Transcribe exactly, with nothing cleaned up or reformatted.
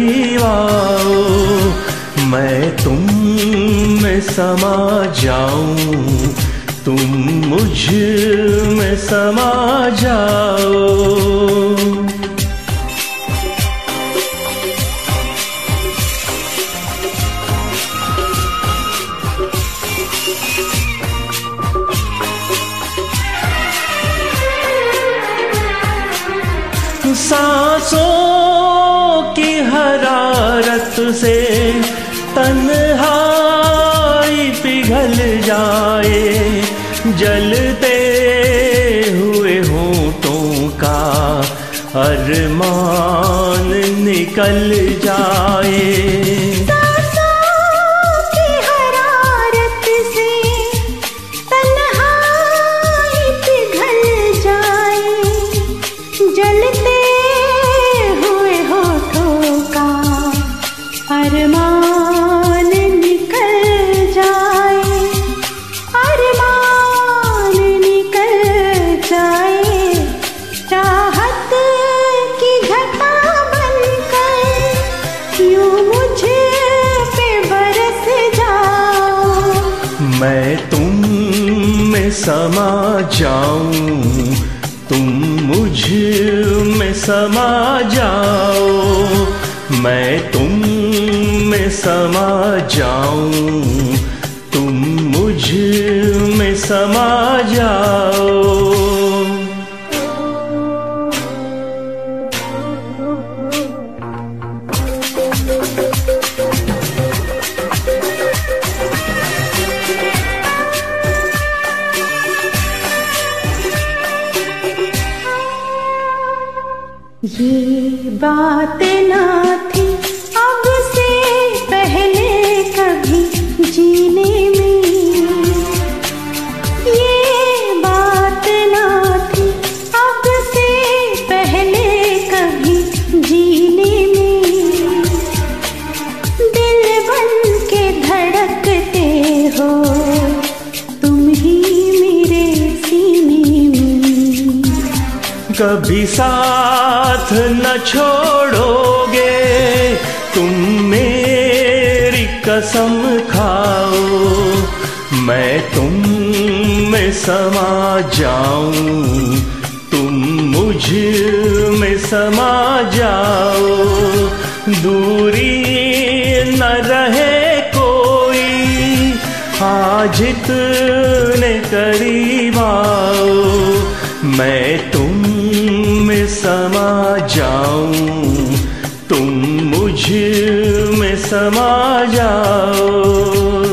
करीब आओ, मैं तुम में समा जाऊं, तुम मुझ में समा जाओ। सांसों की हरारत से तन्हाई पिघल जाए, जलते हुए होठों का अरमान निकल जाए। अरमान निकल जाए, अरमान निकल जाए, चाहत की घटा बनकर यूं मुझे पे बरस जाओ, मैं तुम में समा जाऊं, तुम मुझ में समा जाओ, मैं तुम में समा जाऊं, तुम मुझ में समा जाओ। ये बात ना थी अब से पहले कभी जीने में, ये बात ना थी अब से पहले कभी जीने में, दिल बन के धड़कते हो तुम ही मेरे सीने में, कभी साथ न छोड़ोगे तुम मेरी कसम खाओ, मैं तुम में समा जाऊं, तुम मुझ में समा जाओ, दूरी न रहे कोई आज इतने करीब आओ, मैं तुम में समा जाऊं, तुम मुझ में समा जाओ।